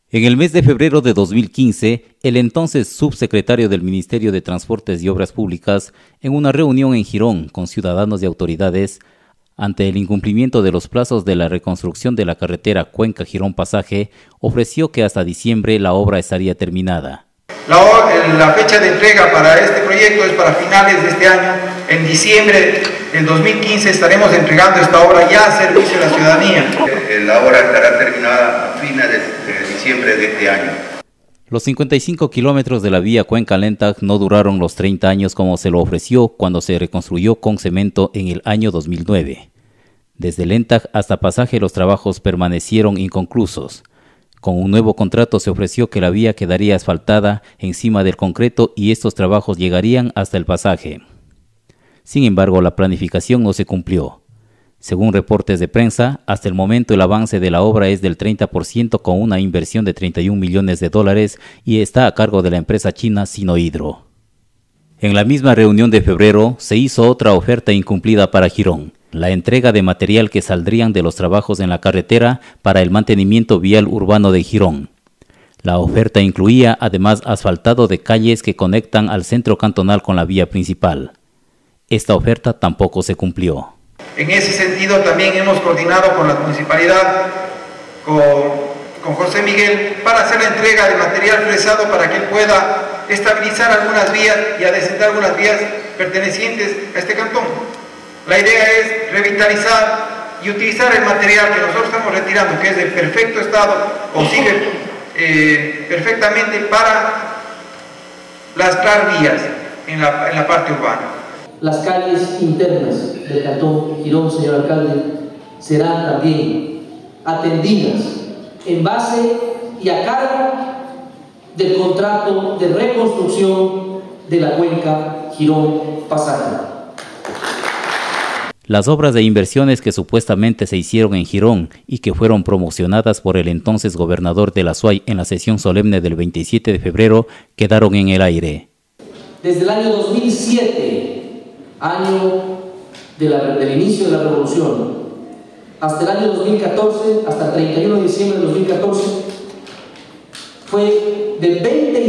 En el mes de febrero de 2015, el entonces subsecretario del Ministerio de Transportes y Obras Públicas, en una reunión en Girón con ciudadanos y autoridades, ante el incumplimiento de los plazos de la reconstrucción de la carretera Cuenca-Girón Pasaje, ofreció que hasta diciembre la obra estaría terminada. La fecha de entrega para este proyecto es para finales de este año. En diciembre del 2015 estaremos entregando esta obra ya a servicio de la ciudadanía. La obra estará terminada a fines de diciembre de este año. Los 55 kilómetros de la vía Cuenca-Lentag no duraron los 30 años como se lo ofreció cuando se reconstruyó con cemento en el año 2009. Desde Lentag hasta Pasaje los trabajos permanecieron inconclusos. Con un nuevo contrato se ofreció que la vía quedaría asfaltada encima del concreto y estos trabajos llegarían hasta el Pasaje. Sin embargo, la planificación no se cumplió. Según reportes de prensa, hasta el momento el avance de la obra es del 30% con una inversión de $31 millones y está a cargo de la empresa china Sinohydro. En la misma reunión de febrero se hizo otra oferta incumplida para Girón, la entrega de material que saldrían de los trabajos en la carretera para el mantenimiento vial urbano de Girón. La oferta incluía además asfaltado de calles que conectan al centro cantonal con la vía principal. Esta oferta tampoco se cumplió. En ese sentido también hemos coordinado con la municipalidad, con José Miguel, para hacer la entrega de material fresado para que él pueda estabilizar algunas vías y adecentar algunas vías pertenecientes a este cantón. La idea es revitalizar y utilizar el material que nosotros estamos retirando, que es de perfecto estado o sigue perfectamente para lastrar vías en la parte urbana. Las calles internas del cantón Girón, señor alcalde, serán también atendidas en base y a cargo del contrato de reconstrucción de la cuenca Girón Pasaje. Las obras de inversiones que supuestamente se hicieron en Girón y que fueron promocionadas por el entonces gobernador de la SUAY en la sesión solemne del 27 de febrero quedaron en el aire. Desde el año 2007, año del inicio de la revolución, hasta el año 2014, hasta el 31 de diciembre de 2014, fue de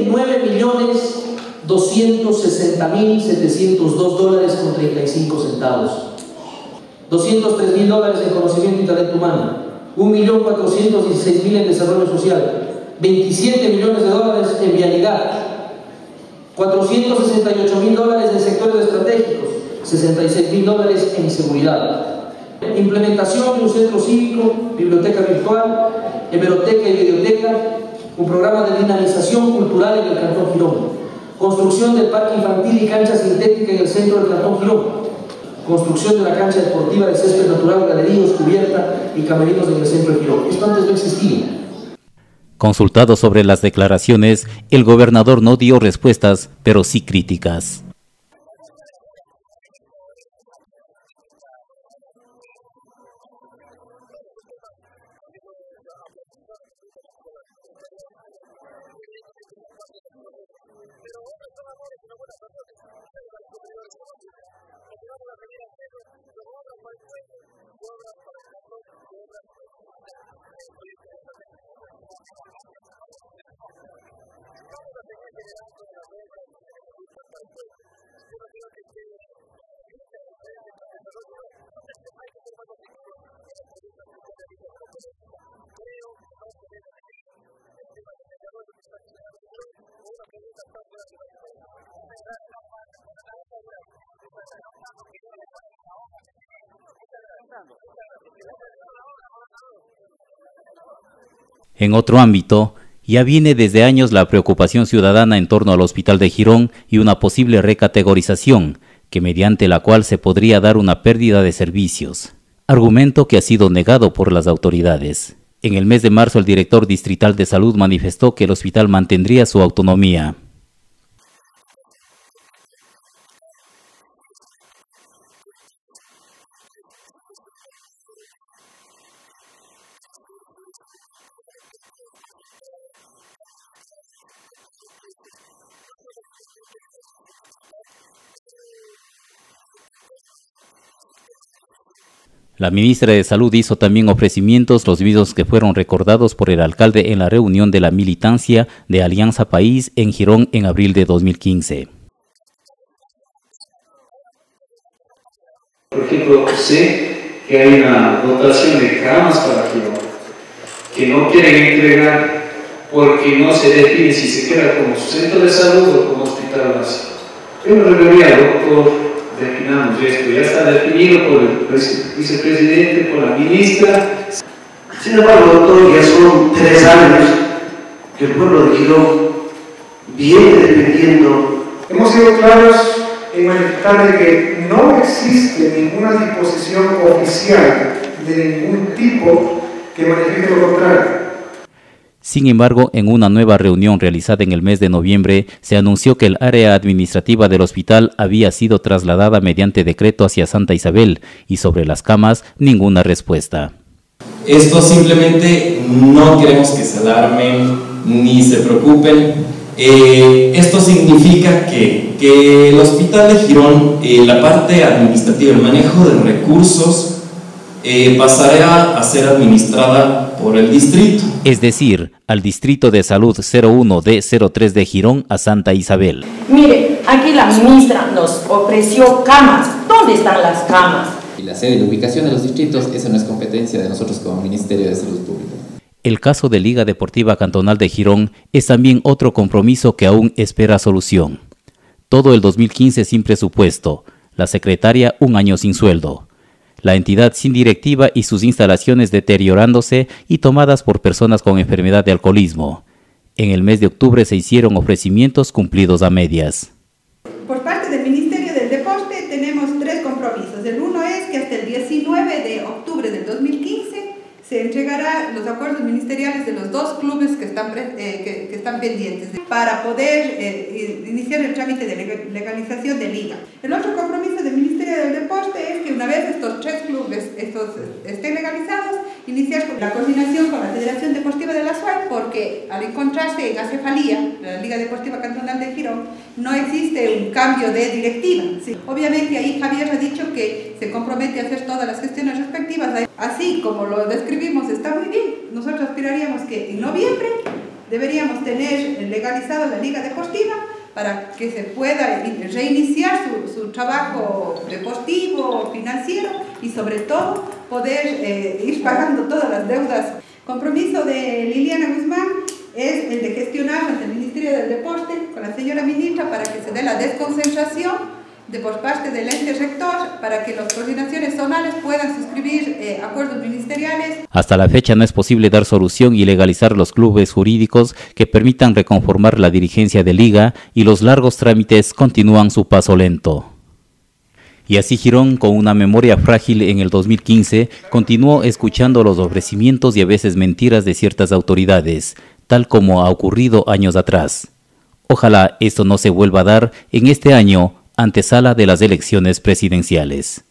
$29.260.702 con 35 centavos. $203.000 en conocimiento y talento humano, $1.416.000 en desarrollo social, $27 millones en vialidad, $468.000 en sectores estratégicos, $66.000 en seguridad. Implementación de un centro cívico, biblioteca virtual, hemeroteca y videoteca, un programa de dinamización cultural en el cantón Girón, construcción del parque infantil y cancha sintética en el centro del cantón Girón, construcción de la cancha deportiva de césped natural, galerías, cubierta y camerinos en el centro de Girón. Esto antes no existía. Consultado sobre las declaraciones, el gobernador no dio respuestas, pero sí críticas. En otro ámbito, ya viene desde años la preocupación ciudadana en torno al Hospital de Girón y una posible recategorización, que mediante la cual se podría dar una pérdida de servicios, argumento que ha sido negado por las autoridades. En el mes de marzo, el director distrital de salud manifestó que el hospital mantendría su autonomía. La ministra de Salud hizo también ofrecimientos, los mismos que fueron recordados por el alcalde en la reunión de la militancia de Alianza País en Girón en abril de 2015. Por ejemplo, sé que hay una dotación de camas para Girón, que no quieren entregar porque no se define si se queda como centro de salud o como hospital básico. Yo me refería al doctor, definamos esto, ya está definido por el vicepresidente, por la ministra. Sin embargo, doctor, ya son 3 años que el pueblo de Girón viene dependiendo. Hemos sido claros en manifestar de que no existe ninguna disposición oficial de ningún tipo que manifieste lo contrario. Sin embargo, en una nueva reunión realizada en el mes de noviembre, se anunció que el área administrativa del hospital había sido trasladada mediante decreto hacia Santa Isabel y sobre las camas, ninguna respuesta. Esto simplemente no queremos que se alarmen ni se preocupen. Esto significa que el Hospital de Girón, la parte administrativa, el manejo de recursos, pasará a ser administrada por el distrito. Es decir, al Distrito de Salud 01D03 de Girón a Santa Isabel. Mire, aquí la ministra nos ofreció camas. ¿Dónde están las camas? Y la sede y la ubicación de los distritos, esa no es competencia de nosotros como Ministerio de Salud Pública. El caso de Liga Deportiva Cantonal de Girón es también otro compromiso que aún espera solución. Todo el 2015 sin presupuesto, la secretaria 1 año sin sueldo. La entidad sin directiva y sus instalaciones deteriorándose y tomadas por personas con enfermedad de alcoholismo. En el mes de octubre se hicieron ofrecimientos cumplidos a medias. Por parte del Ministerio del Deporte tenemos 3 compromisos. El uno es que hasta el 19 de octubre del 2015 se entregará los acuerdos ministeriales de los 2 clubes que están pendientes para poder iniciar el trámite de legalización de liga. El otro compromiso del Ministerio del Deporte es que una vez estos 3 clubes estén legalizados, iniciar con la coordinación con la Federación Deportiva de la SUAI, porque al encontrarse en acefalía, la Liga Deportiva Cantonal de Girón, no existe un cambio de directiva. Sí. Obviamente ahí Javier ha dicho que se compromete a hacer todas las gestiones respectivas. Así como lo describimos, está muy bien. Nosotros aspiraríamos que en noviembre deberíamos tener legalizado la Liga Deportiva para que se pueda reiniciar su trabajo deportivo, financiero y sobre todo poder ir pagando todas las deudas. Compromiso de Liliana Guzmán es el de gestionar ante el Ministerio del Deporte con la señora ministra para que se dé la desconcentración por parte del ente rector para que las coordinaciones zonales puedan suscribir acuerdos ministeriales. Hasta la fecha no es posible dar solución y legalizar los clubes jurídicos que permitan reconformar la dirigencia de liga y los largos trámites continúan su paso lento. Y así Girón, con una memoria frágil en el 2015, continuó escuchando los ofrecimientos y a veces mentiras de ciertas autoridades, tal como ha ocurrido años atrás. Ojalá esto no se vuelva a dar en este año, antesala de las elecciones presidenciales.